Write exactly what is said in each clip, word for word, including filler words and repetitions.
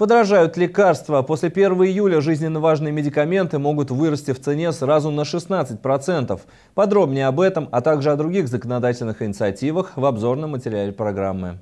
Подорожают лекарства. После первого июля жизненно важные медикаменты могут вырасти в цене сразу на шестнадцать процентов. Подробнее об этом, а также о других законодательных инициативах в обзорном материале программы.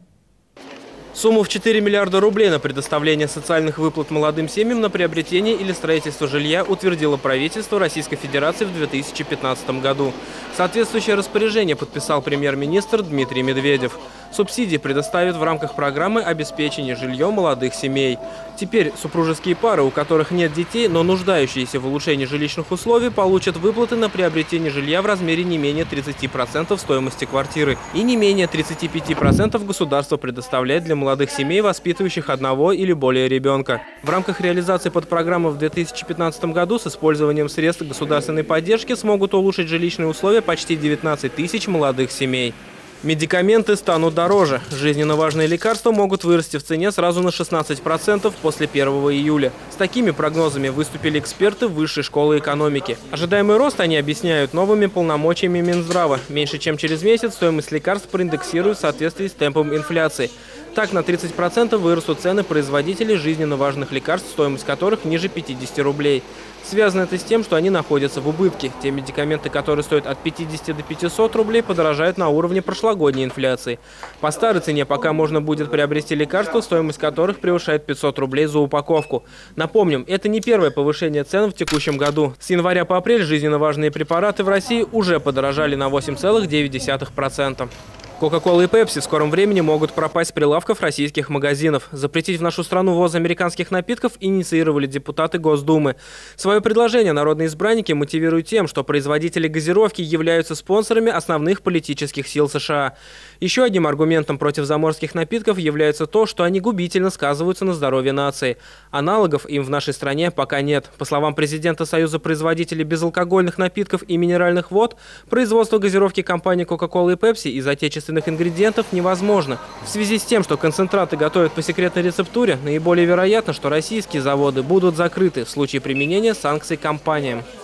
Сумму в четыре миллиарда рублей на предоставление социальных выплат молодым семьям на приобретение или строительство жилья утвердило правительство Российской Федерации в две тысячи пятнадцатом году. Соответствующее распоряжение подписал премьер-министр Дмитрий Медведев. Субсидии предоставят в рамках программы обеспечения жильем молодых семей. Теперь супружеские пары, у которых нет детей, но нуждающиеся в улучшении жилищных условий, получат выплаты на приобретение жилья в размере не менее тридцати процентов стоимости квартиры и не менее тридцати пяти процентов государство предоставляет для молодых семей, воспитывающих одного или более ребенка. В рамках реализации подпрограммы в две тысячи пятнадцатом году с использованием средств государственной поддержки смогут улучшить жилищные условия почти девятнадцать тысяч молодых семей. Медикаменты станут дороже. Жизненно важные лекарства могут вырасти в цене сразу на шестнадцать процентов после первого июля. С такими прогнозами выступили эксперты Высшей школы экономики. Ожидаемый рост они объясняют новыми полномочиями Минздрава. Меньше чем через месяц стоимость лекарств проиндексируют в соответствии с темпом инфляции. Так, на тридцать процентов вырастут цены производителей жизненно важных лекарств, стоимость которых ниже пятидесяти рублей. Связано это с тем, что они находятся в убытке. Те медикаменты, которые стоят от пятидесяти до пятисот рублей, подорожают на уровне прошлогодней инфляции. По старой цене пока можно будет приобрести лекарства, стоимость которых превышает пятьсот рублей за упаковку. Напомним, это не первое повышение цен в текущем году. С января по апрель жизненно важные препараты в России уже подорожали на восемь целых девять десятых процента. Кока-кола и Пепси в скором времени могут пропасть с прилавков российских магазинов. Запретить в нашу страну ввоз американских напитков инициировали депутаты Госдумы. Свое предложение народные избранники мотивируют тем, что производители газировки являются спонсорами основных политических сил США. Еще одним аргументом против заморских напитков является то, что они губительно сказываются на здоровье нации. Аналогов им в нашей стране пока нет. По словам президента Союза производителей безалкогольных напитков и минеральных вод, производство газировки компании Coca-Cola и Pepsi из отечественных ингредиентов невозможно. В связи с тем, что концентраты готовят по секретной рецептуре, наиболее вероятно, что российские заводы будут закрыты в случае применения санкций компаниям.